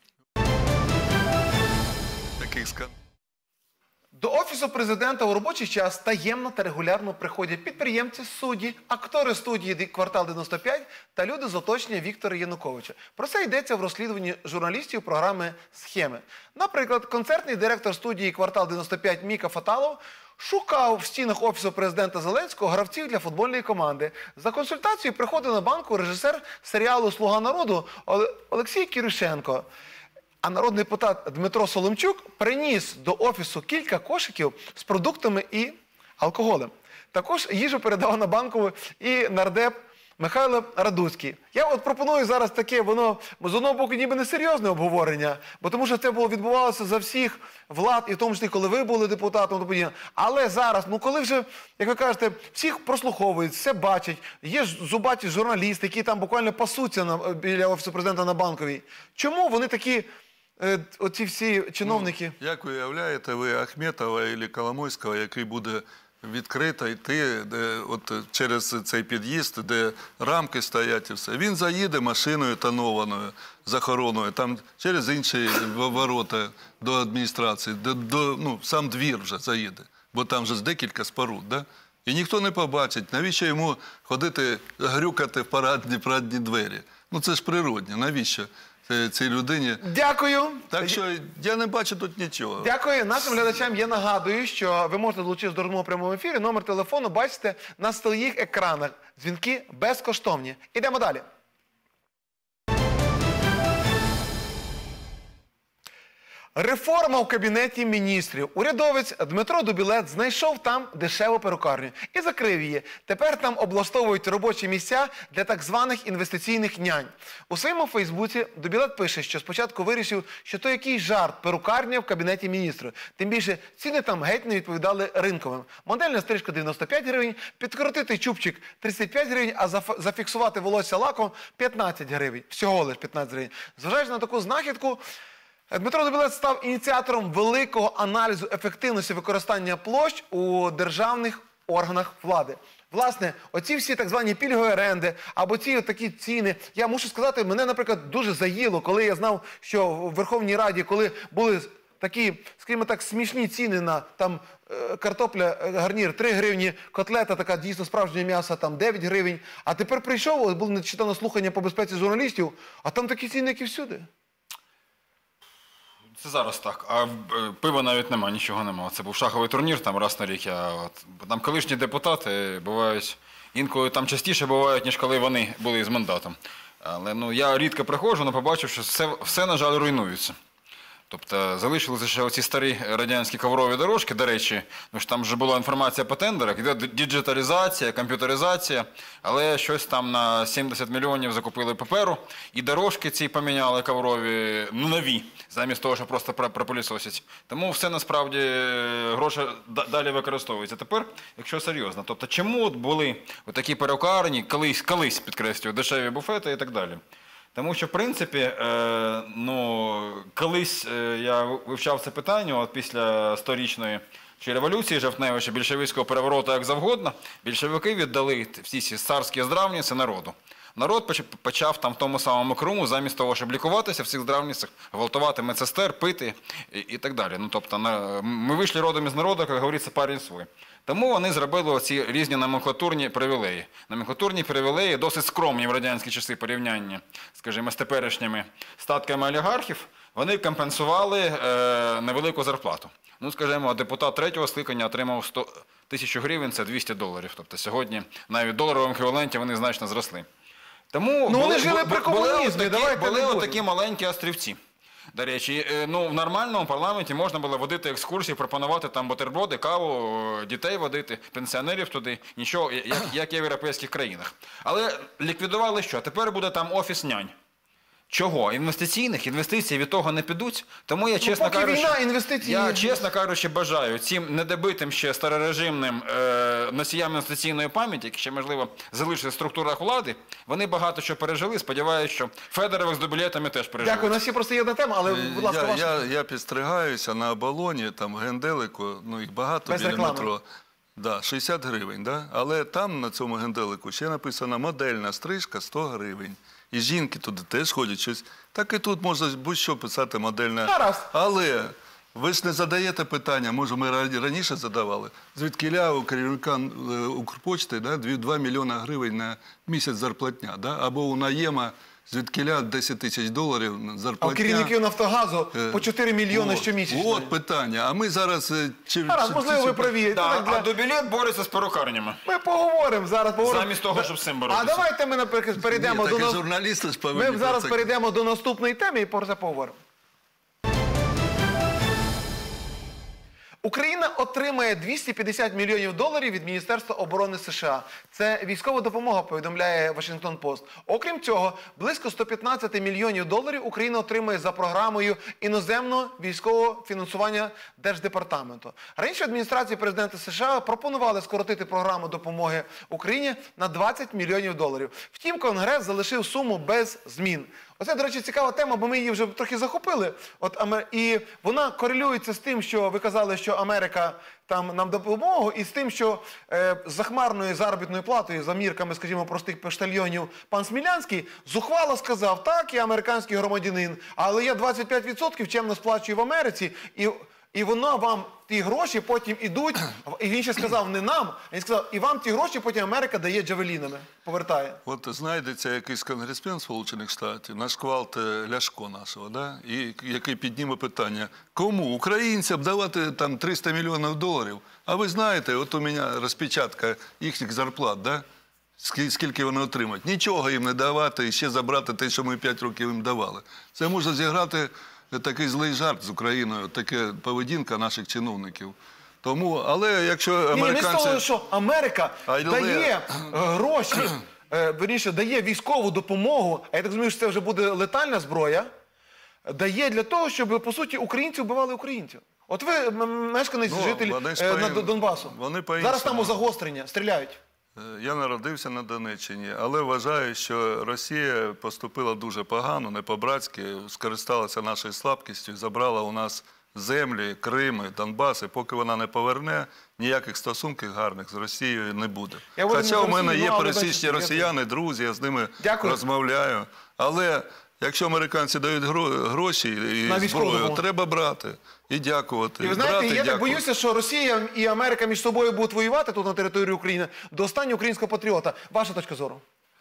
Таких скан... До Офісу Президента у робочий час таємно та регулярно приходять підприємці, судді, актори студії «Квартал дев'яносто п'ять» та люди з оточення Віктора Януковича. Про це йдеться в розслідуванні журналістів програми «Схеми». Наприклад, концертний директор студії «Квартал дев'яносто п'ять» Міка Фаталов шукав в стінах Офісу Президента Зеленського гравців для футбольної команди. За консультацією приходив на банку режисер серіалу «Слуга народу» Оле- Олексій Кірюшенко. А народний депутат Дмитро Соломчук приніс до Офісу кілька кошиків з продуктами і алкоголем. Також їжу передав на банкову і нардеп Михайло Радуцький. Я от пропоную зараз таке, воно з одного боку ніби не серйозне обговорення, бо тому що це було відбувалося за всіх влад, і в тому числі, коли ви були депутатом, то подібне. Але зараз, ну коли вже, як ви кажете, всіх прослуховують, все бачать, є ж зубаті журналісти, які там буквально пасуться на, біля Офісу Президента на Банковій. Чому вони такі, е, оці всі чиновники? Ну, як ви уявляєте, ви Ахметова або Коломойського, який буде відкрито йти де, от, через цей під'їзд, де рамки стоять і все. Він заїде машиною тонованою, з охороною, там через інші ворота до адміністрації, до, до, ну, сам двір вже заїде, бо там вже декілька споруд, да? І ніхто не побачить, навіщо йому ходити, грюкати в парадні, парадні двері. Ну це ж природне, навіщо цій людині? Дякую. Так що я не бачу тут нічого. Дякую. Нашим глядачам я нагадую, що ви можете долучитися до розмови в прямому ефірі. Номер телефону бачите на своїх екранах. Дзвінки безкоштовні. Ідемо далі. Реформа в Кабінеті міністрів. Урядовець Дмитро Дубілет знайшов там дешеву перукарню і закрив її. Тепер там облаштовують робочі місця для так званих інвестиційних нянь. У своєму Фейсбуці Дубілет пише, що спочатку вирішив, що то якийсь жарт – перукарня в Кабінеті міністрів. Тим більше ціни там геть не відповідали ринковим. Модельна стрижка дев'яносто п'ять гривень, підкоротити чубчик тридцять п'ять гривень, а зафіксувати волосся лаком п'ятнадцять гривень. Всього лише п'ятнадцять гривень. Зважаючи на таку знахідку, Дмитро Дубілет став ініціатором великого аналізу ефективності використання площ у державних органах влади. Власне, оці всі так звані пільгові оренди, або ці такі ціни, я мушу сказати, мене, наприклад, дуже заїло, коли я знав, що в Верховній Раді, коли були такі, скажімо так, смішні ціни на там картопля, гарнір три гривні, котлета така дійсно справжнє м'ясо, там дев'ять гривень, а тепер прийшов, було нечитано слухання по безпеці журналістів, а там такі ціни, як і всюди. Це зараз так, а пива навіть нема, нічого нема. Це був шаховий турнір, там раз на рік. Я, от, там колишні депутати бувають, інколи там частіше бувають, ніж коли вони були з мандатом. Але ну, я рідко приходжу, але побачив, що все, все, на жаль, руйнується. Тобто залишилися ще оці старі радянські коврові дорожки, до речі, ну, ж там вже була інформація по тендерах, іде діджиталізація, комп'ютеризація, але щось там на сімдесят мільйонів закупили паперу, і дорожки ці поміняли коврові, ну, нові, замість того, що просто пропилісосять. Тому все насправді гроші далі використовуються. Тепер, якщо серйозно, тобто чому от були такі перукарні, колись, колись, підкреслюю, дешеві буфети і так далі? Тому що, в принципі, е, ну, колись е, я вивчав це питання, от після сторічної чи революції жовтневої, чи більшовицького перевороту, як завгодно, більшовики віддали всі ці царські здравниці народу. Народ почав там в тому самому Криму, замість того, щоб лікуватися в цих здравницях, гвалтувати медсестер, пити і, і так далі. Ну, тобто, на, ми вийшли родом із народу, як говориться, парень свій. Тому вони зробили оці різні номенклатурні привілеї. Номенклатурні привілеї досить скромні в радянські часи порівняння, скажімо, з теперішніми статками олігархів, вони компенсували е, невелику зарплату. Ну, скажімо, депутат третього скликання отримав сто тисяч гривень, це двісті доларів. Тобто сьогодні навіть в доларовому еквіваленті вони значно зросли. Тому ну, були, вони жили при комунізмі, були, були отакі маленькі острівці. До речі, ну, в нормальному парламенті можна було водити екскурсії, пропонувати там бутерброди, каву, дітей водити, пенсіонерів туди, нічого, як, як є в європейських країнах. Але ліквідували що? Тепер буде там офіс нянь. Чого? Інвестиційних? Інвестиції від того не підуть. Тому я, чесно, ну, кажучи, війна, я, чесно кажучи, бажаю цим недобитим ще старорежимним е, носіям інвестиційної пам'яті, які ще, можливо, залишаться в структурах влади, вони багато що пережили. Сподіваюся, що Федорових з Дубілетами теж пережили. Дякую. У нас є просто є одна тема, але, будь ласка, я, ваша. Я, я підстригаюся на оболоні, там генделику, ну їх багато біля метро. Да, шістдесят гривень, да? Але там на цьому генделику ще написано модельна стрижка сто гривень. І жінки туди теж ходять щось. Так і тут можна будь-що писати модельна. Гаразд. Але ви ж не задаєте питання, може ми раніше задавали, звідкіля у керівника Укрпочти, да, два мільйони гривень на місяць зарплатня, да? Або у наєма звідкіля десять тисяч доларів зарплатня. А у керівників Нафтогазу по чотири мільйони щомісячно. От питання. А ми зараз... Чи, Гаразд, чи, можливо, чи, ви праві. Да, для... А Дубілет бореться з перукарнями. Ми поговоримо зараз. Поговоримо. Замість того, щоб з цим боротися. А давайте ми, наприклад, перейдемо Ні, до... нас... журналісти ж повинні Ми зараз це... перейдемо до наступної теми і про це поговоримо. Україна отримає двісті п'ятдесят мільйонів доларів від Міністерства оборони США. Це військова допомога, повідомляє Вашингтон Пост. Окрім цього, близько сто п'ятнадцять мільйонів доларів Україна отримає за програмою іноземного військового фінансування Держдепартаменту. Раніше адміністрації президента США пропонували скоротити програму допомоги Україні на двадцять мільйонів доларів. Втім, Конгрес залишив суму без змін. Оце, до речі, цікава тема, бо ми її вже трохи захопили. От, і вона корелюється з тим, що ви казали, що Америка там нам допомогу, і з тим, що е, з захмарною заробітною платою, за мірками, скажімо, простих поштальйонів, пан Смілянський зухвало сказав, так, я американський громадянин, але я двадцять п'ять відсотків чемно сплачую в Америці, і... І воно вам, ті гроші потім ідуть, і він ще сказав не нам, а він сказав, і вам ті гроші потім Америка дає джавелінами, повертає. От знайдеться якийсь конгресмен Сполучених Штатів, наш квалт Ляшко нашого, да? І який підніме питання, кому? Українцям давати там триста мільйонів доларів? А ви знаєте, от у мене розпечатка їхніх зарплат, да? Скільки вони отримають. Нічого їм не давати і ще забрати те, що ми п'ять років їм давали. Це може зіграти такий злий жарт з Україною, така поведінка наших чиновників. Тому, але якщо американці... Ні, не з того, що Америка але... дає гроші, верніше, дає військову допомогу, а я так розумію, що це вже буде летальна зброя, дає для того, щоб, по суті, українці вбивали українців. От ви мешканець, ну, житель е, по... Донбасу. Вони зараз там у загострення, стріляють. Я народився на Донеччині, але вважаю, що Росія поступила дуже погано, не по-братськи, скористалася нашою слабкістю і забрала у нас землі, Крим, Донбас, і поки вона не поверне, ніяких стосунків гарних з Росією не буде. Я Хоча у мене є пересічні росіяни, друзі, я з ними Дякую. розмовляю. Але якщо американці дають гроші і зброю, треба брати і дякувати. І ви знаєте, брати, я так боюся, що Росія і Америка між собою будуть воювати тут на території України до останнього українського патріота. Ваша точка зору?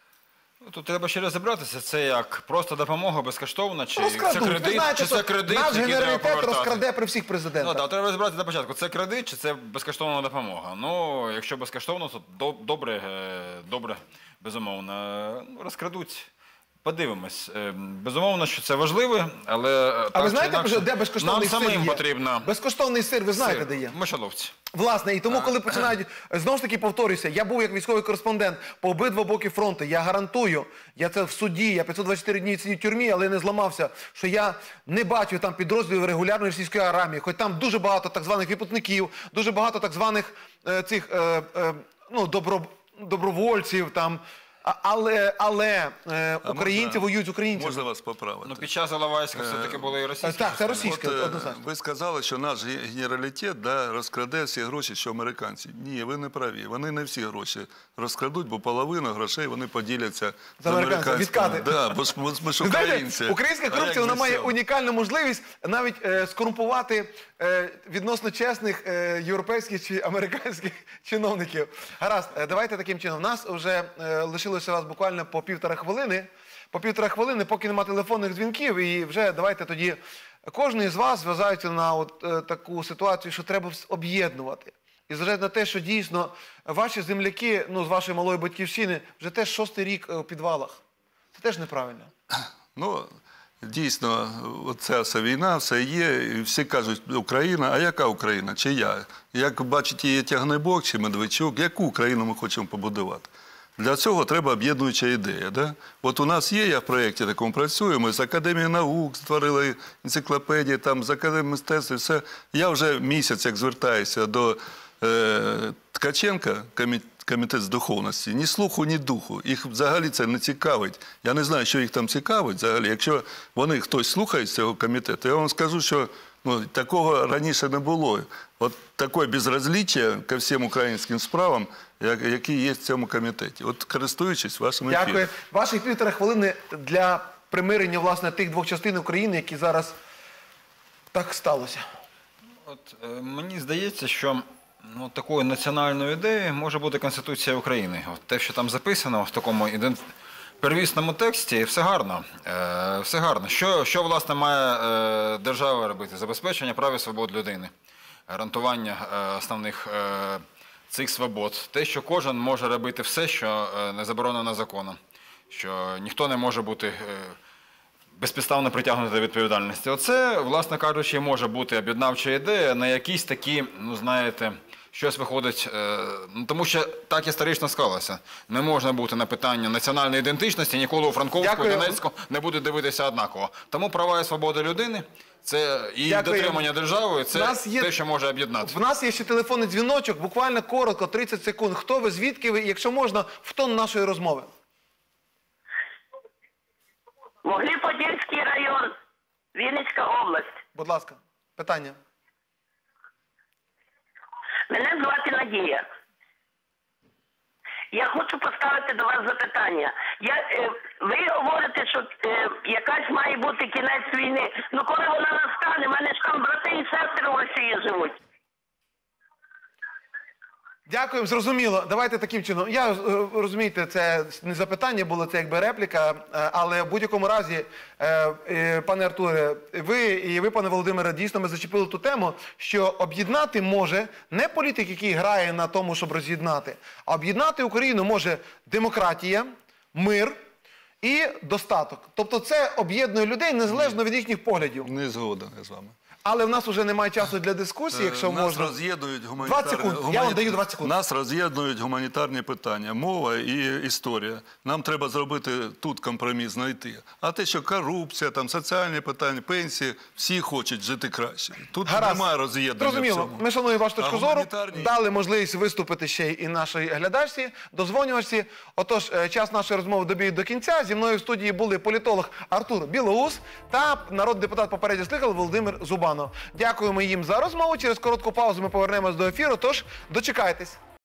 Тут треба ще розібратися, це як просто допомога безкоштовна, чи це кредит, знаєте, чи це кредит, наш який треба повертати. генералітет розкраде при всіх президентах. Ну, да, треба розібратися на початку, це кредит, чи це безкоштовна допомога. Ну, якщо безкоштовно, то добре, добре, безумовно, розкрадуть. Подивимось. Безумовно, що це важливо, але... А так, ви знаєте, інакше, де безкоштовний сир є? Нам самим потрібно... Безкоштовний сир, ви знаєте, сир. де є? В Мишоловці. Власне, і тому, а. коли починають, знову ж таки повторюся, я був як військовий кореспондент по обидва боки фронту, я гарантую, я це в суді, я п'ятсот двадцять чотири дні сидів в тюрмі, але не зламався, що я не бачу там підрозділів регулярної російської армії, хоч там дуже багато так званих випускників, дуже багато так званих е, цих, е, е, ну, добро, добровольців, там, Але, але е, українці можна, воюють з українцями. Можна вас поправити? Ну, під час Іловайська е, все-таки були і російські. Так, це російське, однозначно. Ви сказали, що наш генералітет да, розкраде всі гроші, що американці. Ні, ви не праві. Вони не всі гроші розкрадуть, бо половину грошей вони поділяться з, з американцями. Відкати. Да, бо ж, бо ж ми ж українці. Знаєте, українська корупція, вона має унікальну можливість навіть е, скорумпувати е, відносно чесних е, європейських чи американських чиновників. Гаразд, е, давайте таким чином. У нас вже е, лишилося вас буквально по півтора хвилини. По півтора хвилини, поки нема телефонних дзвінків, і вже давайте тоді кожен із вас зважається на от, е, таку ситуацію, що треба об'єднувати. І зважаючи на те, що дійсно ваші земляки, ну, з вашої малої батьківщини, вже теж шостий рік у підвалах. Це теж неправильно. Ну, дійсно, оця вся війна, все є, і всі кажуть, Україна, а яка Україна, чи я? Як бачите, є Тягнебок чи Медведчук, яку Україну ми хочемо побудувати? Для цього треба об'єднуюча ідея. Да? От у нас є, я в проєкті такому працюю, ми з Академією наук створили енциклопедії, там, з Академією мистецтв, і все. Я вже місяць, як звертаюся до е, Ткаченка, комітету, комітет з духовності, ні слуху, ні духу. Їх взагалі це не цікавить. Я не знаю, що їх там цікавить взагалі. Якщо вони хтось слухає з цього комітету, я вам скажу, що ну, такого раніше не було. От таке безразліччя ко всім українським справам, які є в цьому комітеті. От користуючись вашим ефіром. Дякую. Ваших півтора хвилини для примирення, власне, тих двох частин України, які зараз так сталося. От е, мені здається, що ну, такою національною ідеєю може бути Конституція України. От те, що там записано в такому ідент... первісному тексті, все гарно. Е, все гарно. Що, що власне, має е, держава робити? Забезпечення прав і свобод людини, гарантування е, основних е, цих свобод. Те, що кожен може робити все, що е, не заборонено законом. Що ніхто не може бути е, безпідставно притягнути до відповідальності. Оце, власне кажучи, може бути об'єднавча ідея на якісь такі, ну, знаєте, щось виходить, е, ну, тому що так історично склалося. Не можна бути на питання національної ідентичності, ніколи у Франковську, Донецьку не буде дивитися однаково. Тому права і свободи людини, це і Дякую. дотримання державою, це є... те, що може об'єднати. В нас є ще телефонний дзвіночок, буквально коротко, тридцять секунд. Хто ви, звідки ви, якщо можна, в тон нашої розмови. Могилів-Подільський район, Вінницька область. Будь ласка, питання. Мене звати Надія. Я хочу поставити до вас запитання. Я, е, ви говорите, що е, якась має бути кінець війни. Ну коли вона настане, в мене ж там брати і сестри в Росії живуть. Дякуємо, зрозуміло. Давайте таким чином. Я, розумієте, це не запитання було, це якби репліка, але в будь-якому разі, пане Артуре, ви і ви, пане Володимире, дійсно ми зачепили ту тему, що об'єднати може не політик, який грає на тому, щоб роз'єднати, а об'єднати Україну може демократія, мир і достаток. Тобто це об'єднує людей незалежно від їхніх поглядів. Не згоден я з вами. Але в нас вже немає часу для дискусії, якщо нас можна. Роз'єднують двадцять гуманітарні... секунд, гумані... я вам даю двадцять секунд. Нас роз'єднують гуманітарні питання, мова і історія. Нам треба зробити тут компроміс, знайти. А те, що корупція, там, соціальні питання, пенсії, всі хочуть жити краще. Тут Гаразд. немає роз'єднання. Зрозуміло. Ми шануємо вашу точку А зору. гуманітарні- Дали можливість виступити ще і нашій глядачці, дозвонювачці. Отож, е, час нашої розмови добіг до кінця. Зі мною в студії були політолог Артур Білоус та народний депутат попередньо скликали Володимир Зубанов. Дякуємо їм за розмову. Через коротку паузу ми повернемось до ефіру, тож дочекайтесь.